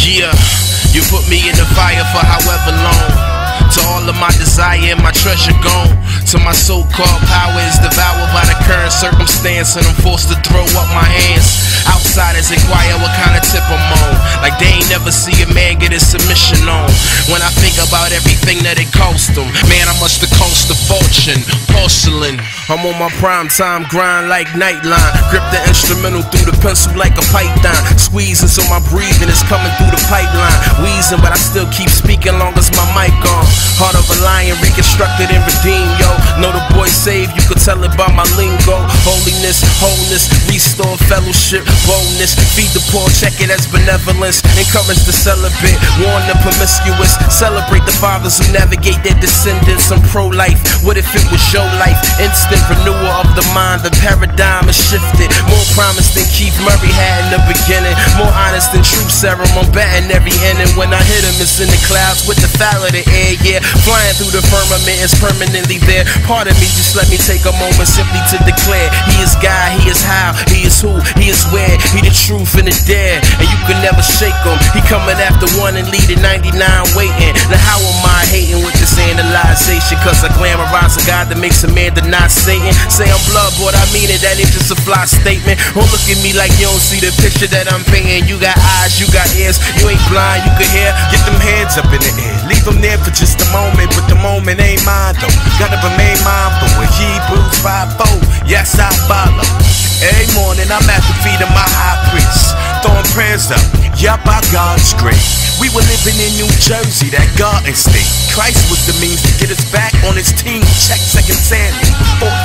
Yeah, you put me in the fire for however long. To all of my desire and my treasure gone. To my so-called power is devoured by the current circumstance, and I'm forced to throw up my hands. Outsiders inquire what kind of tip I'm on, like they ain't never see a man get his submission on. When I think about everything that it cost them, man, I must have cost a fortune. Porcelain, I'm on my prime time grind like Nightline. Grip the instrumental through the pencil like a python. Squeezing so my breathing is coming through the pipeline. Wheezing but I still keep speaking long as my mic on. Heart of a lion reconstructed and redeemed, yo. Know the boy saved, you could tell it by my lingo. Holiness, wholeness, restore fellowship, boldness. Feed the poor, check it as benevolence. Encourage the celibate, warn the promiscuous. Celebrate the fathers who navigate their descendants. I'm pro-life, what if it was your life? Instant renewal of the mind, the paradigm is shifted. More promise than Keith Murray had in the beginning. More honest than true serum, I'm batting every inning. When I hit him, it's in the clouds with the foul of the air, yeah. Flying through the firmament is permanently there. Part of me, just let me take a moment simply to declare He is God, He is how, He is who, He is where. He the truth and the dare, and you can never shake Him. He coming after one and leading 99 waiting. Now how am I hating with this analyzation? Cause I glamorize a God that makes a man deny Satan. Say I'm blood, but I mean it, that ain't just a fly statement. Don't look at me like you don't see the picture that I'm painting. You got eyes, you got ears, you ain't blind, you can hear. Get them hands up in the air, leave them there for just a moment, but the moment ain't mine though. Gotta remain mindful with Hebrews 5:4. Yes, I follow. Every morning I'm at the feet of my high priest, throwing prayers up, yup, by God's grace. We were living in New Jersey, that garden state. Christ was the means to get us back on his team. Check 2 Samuel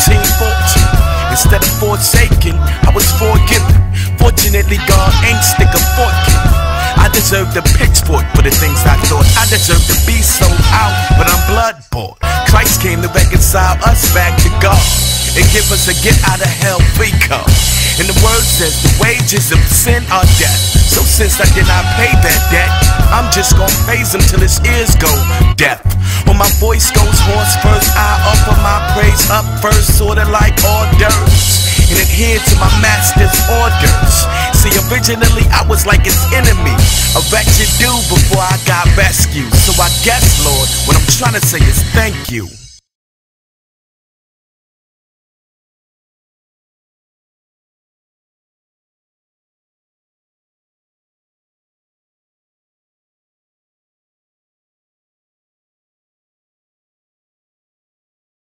14:14. Instead of forsaken, I was forgiven. Fortunately, God ain't stick a fork in me. I deserve the pitchfork for the things I thought. I deserve to be sold out, but I'm blood bought. Christ came to reconcile us back to God and give us a get out of hell free card. And the word says the wages of sin are death. So since I did not pay that debt, I'm just gonna praise him till his ears go deaf. When my voice goes hoarse first, I offer my praise up first, sorta like hors d'oeuvres, and adhere to my master's orders. See, originally I was like his enemy, a wretched dude before I got rescued. So I guess, Lord, what I'm trying to say is thank you.